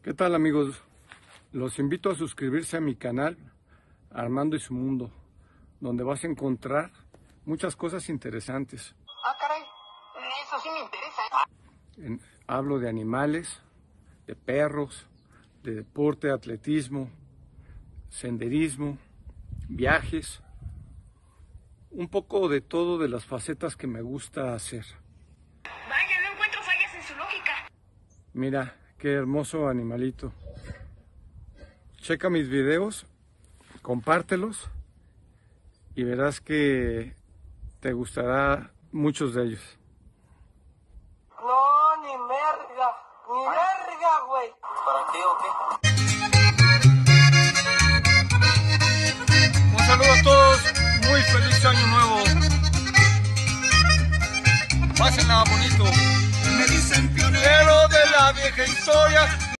¿Qué tal, amigos? Los invito a suscribirse a mi canal Armando y su Mundo, donde vas a encontrar muchas cosas interesantes. Ah, caray, eso sí me interesa. Hablo de animales, de perros, de deporte, atletismo, senderismo, viajes, un poco de todo de las facetas que me gusta hacer. Vaya, no encuentro fallas en su lógica. Mira, qué hermoso animalito. Checa mis videos, compártelos y verás que te gustará muchos de ellos. No, ni merga, güey. ¿Para qué o qué? Un saludo a todos, muy feliz año nuevo. Pásenla bonito. Me dicen pionero. Pero de la vieja historia.